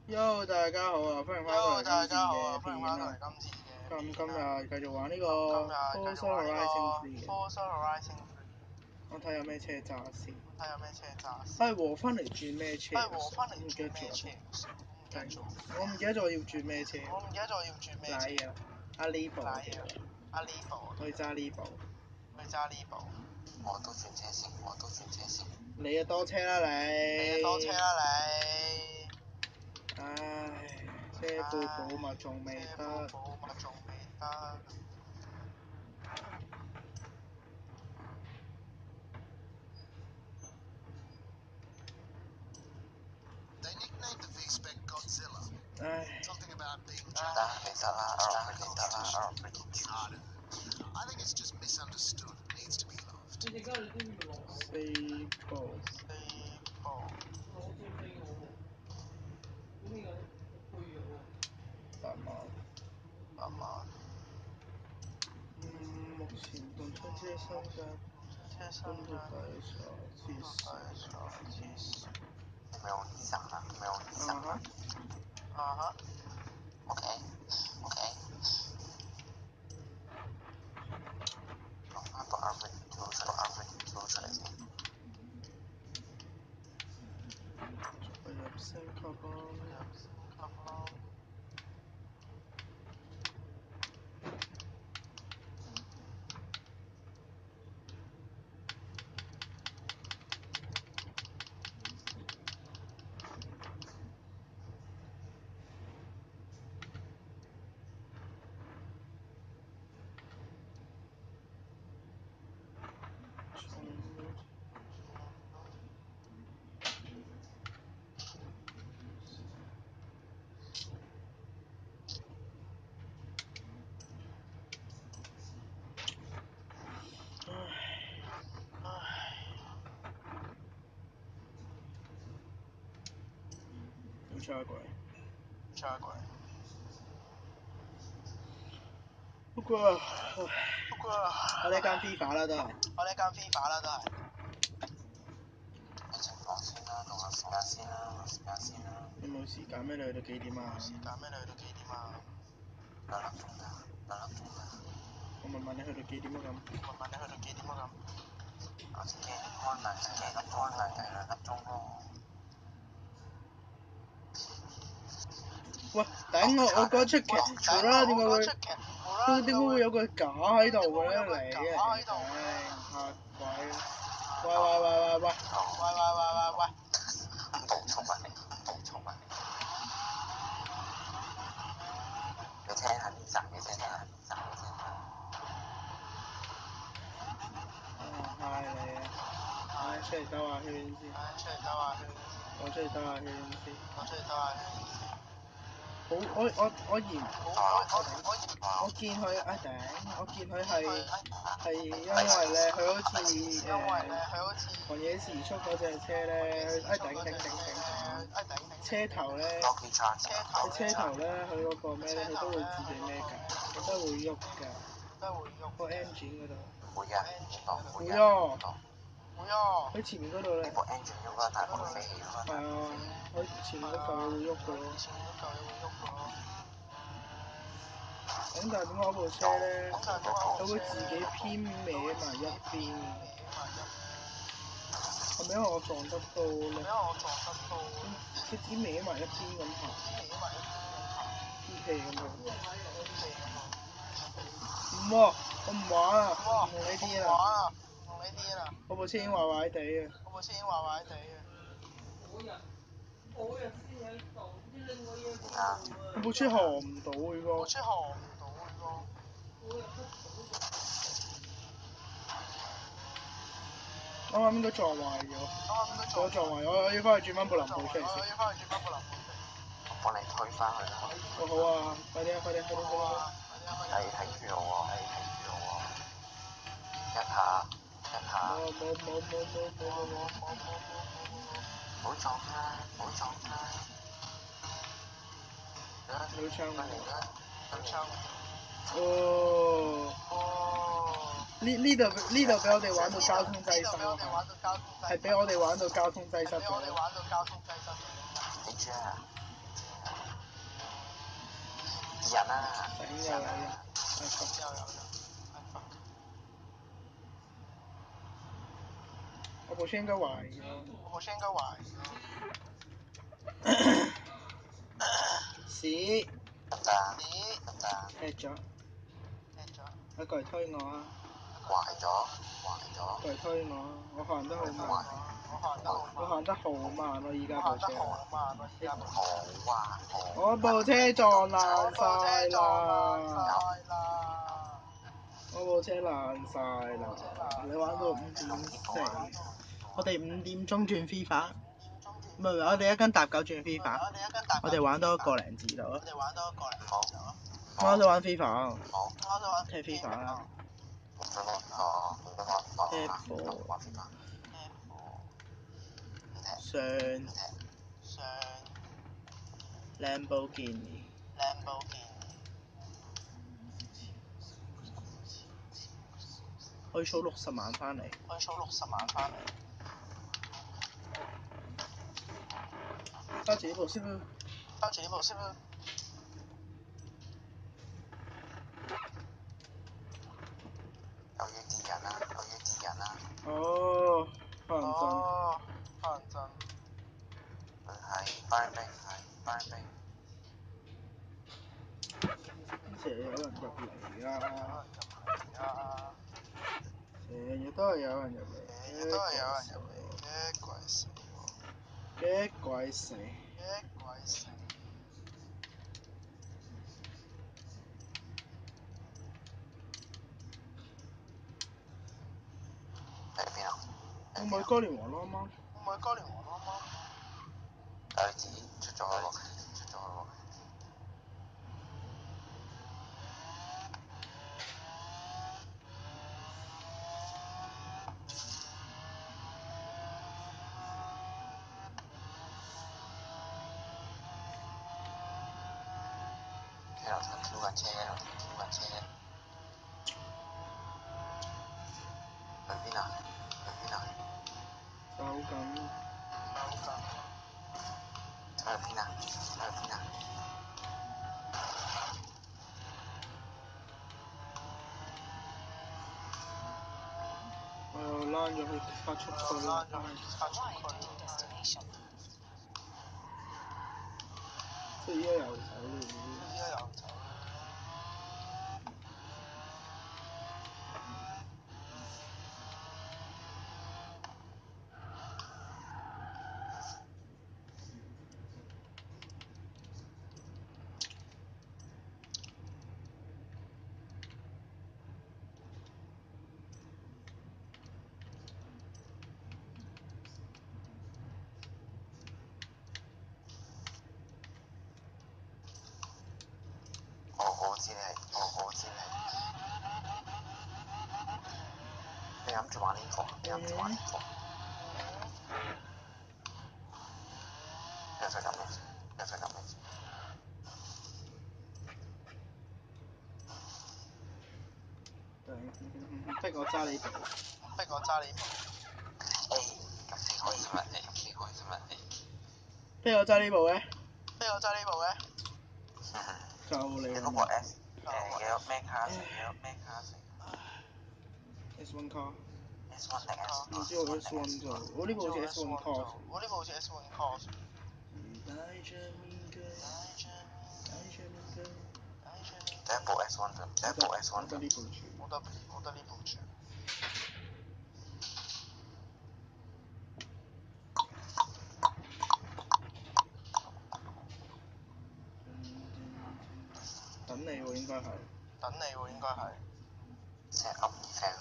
Yo， 大家好啊，歡迎翻到嚟今次嘅片啊。咁今日繼續玩呢個 Forza Horizon 3嘅。我睇有咩車揸先。和翻嚟轉咩車？我唔記得咗。我唔記得咗要轉咩車。瀨嘢啦，阿呢部我記得啦。我要揸呢部。 我都轉車先。 你啊多車啦你。唉，車庫保密仲未得。唉。4部。8萬。目前動出車身價分別大傻至少。 你咪用 Lisa 啊？OK。攞翻個 R2 出嚟先。 入升級啦。差鬼。不過我呢間 FIFA 啦都係。 睇情況先啦，同下時間先啦。 你冇時間咩？你去到幾點啊？ 2粒鐘㗎。 我問你去到幾點啊咁？ 我自己開埋第2粒鐘咯。 喂，頂我覺得出奇，無啦啦點解會有個架喺度嘅咧？你嚇鬼！喂！ 暴衝啊你！你聽下 Lisa 嘅聲。 嗨你啊！唉，出嚟兜下圈先。我出嚟兜下圈先。我見佢我見佢係因為咧，佢好似狂野時速嗰隻車咧，頂！車頭咧，佢嗰個咩咧，佢都會自己咩㗎，佢都會喐㗎，個 engine 嗰度。 會㗎， 會啊！佢前面嗰度咧。 部 engine 喐啦，但係部飛起咯。 係啊，佢前面嗰嚿嘢會喐㗎咯。咁但係點解嗰部車咧，佢會自己偏歪埋一邊？係咪因為我撞得多咧？佢自己歪埋一邊咁行。P.K. 咁樣。唔喎，我唔玩啊，唔同你癲啦。我部車已經壞壞地啊。我部車行唔到喎。啱啱應該撞壞咗。我撞壞咗，我要翻去轉翻部林寶出嚟先。 我幫你推翻去啦。 好啊，快啲！ 睇住我喎。一下。 冇。 唔好撞啦。 有槍喎。哦。呢度俾我哋玩到交通擠塞咯，係俾我哋玩到交通擠塞咗。 你知啊？ 啲人啊， 頂又有人，我部車應該壞咗。屎！踢咗。你過嚟推我啊！ 壞咗。 過嚟推我啊！我行得好慢，我行得好慢咯，依家部車。 好啊！ 我部車撞爛晒啦！我部車爛晒啦！你玩到5點4，我哋5點鐘轉 FIFA，唔係我哋一間搭9轉 FIFA，我哋玩多1個零字度啊！我哋玩 FIFA 啊！踢 FIFA 啦！踢波。上 Lamborghini 可以儲60萬返嚟。揸住呢部先啦。 又要啲人啦。 哦，黑人憎。 係班兵。 成日有人入嚟啊！成日都係有人入嚟，激鬼死！ 喺邊啊？ 我咪嘉年華咯，啱啱。 女子出咗去喎。喺樓層挑緊車。去邊啊？ 走緊。 去邊啊？ 我又躝咗去發速區啦。即係依家又走了。 我知你。你諗住玩呢個？你諗住玩呢個？有份咁嘅。 逼我揸你部。 咁幾開心啊你！ 逼我揸呢部嘅？夠你你啦！ 嗰部 S 有咩卡成 ？S1 卡。 ？S1 定 S2？ 唔知我 S1 就，我呢部好似 S1 卡。 第一部 S1 就。 我得呢部住。等你喎應該係。 set up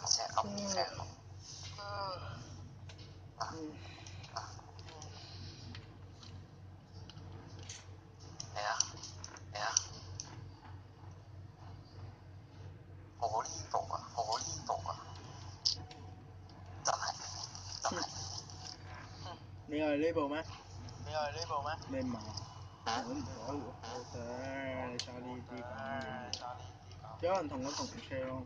嚟啊！我呢部啊，真係。 你係呢部咩？你唔係啊？我頂你揸呢啲咁嘅嘢。有人同我同車咯。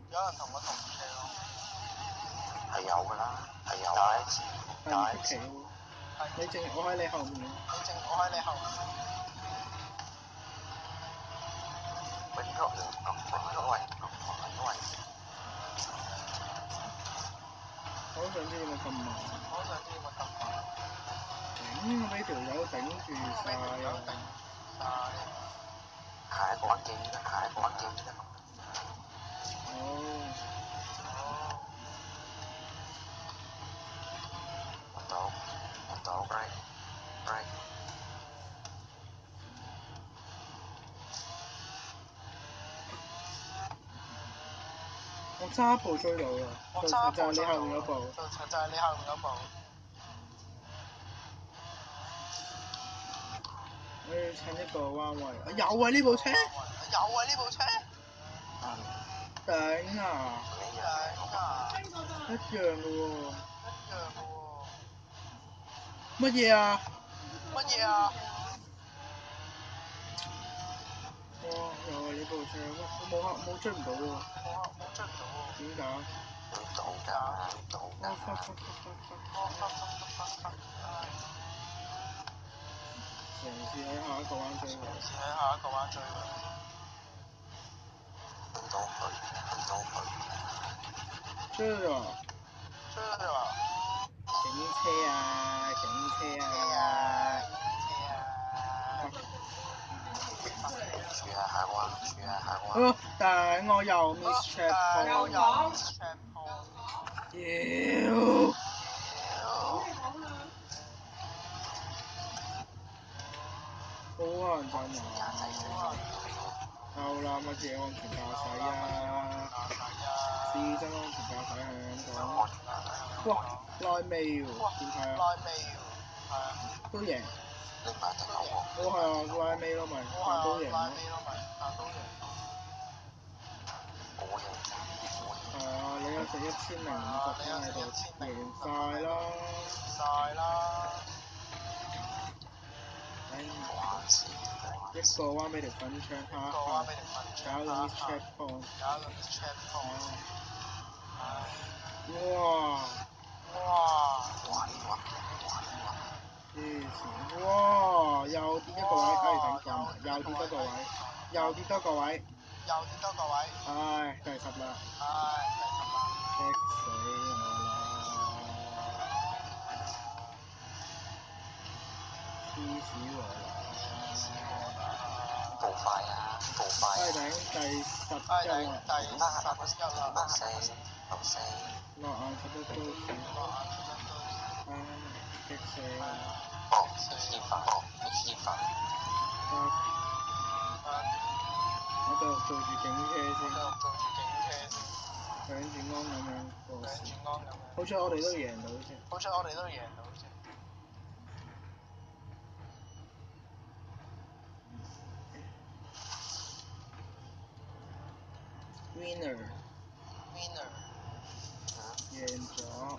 係有㗎啦， 但係唔出奇喎。我喺你後面。 我都想知點解咁慢。頂！俾條友頂住晒啊！ 下一個玩機啦，下一個玩機啦。 哦。 揾到 right。 我揸步追到啦，就係你後面嗰步。我要趁一個彎位。有啊！呢部車。頂啊！一樣嘅喎。乜嘢啊？哇！又係呢部車，我冇追唔到喎。點解？嘗試喺下一個彎追佢。追咗。警車啊！但係我又 miss checkpoint。妖！好乞人憎啊！夠啦，乜嘢安全駕駛啊？是真安全駕駛係咁講。哇！拉尾喎，點睇啊？都贏。我係啊，拉尾咯咪，但都贏咯。係啊，你有成1050分喺度，贏晒啦！一個彎俾條粉腸蝦，搞到 miss checkpoint。哇！黐線！哇！又跌一個位，等講埋，又跌多個位。唉，第10啦。激死我啦！黐死我啦！ 步快啊！ 頂第11啦。落硬11都算。唉，激死我！我繼續做住警車先。兩轉彎咁樣過時。好彩我哋都贏到啫。Winner。贏咗。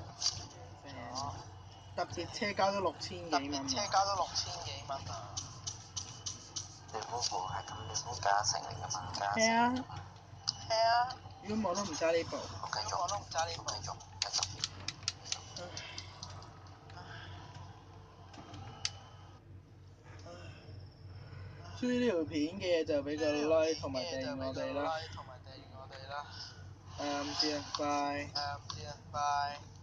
特別車交咗6000幾蚊啊！ 你嗰部係咁先加成嚟㗎嘛？ 係啊。如果我都唔揸呢部。 繼續。 中意呢條片嘅就俾個 like 同埋訂閱我哋啦。唔知啊，拜。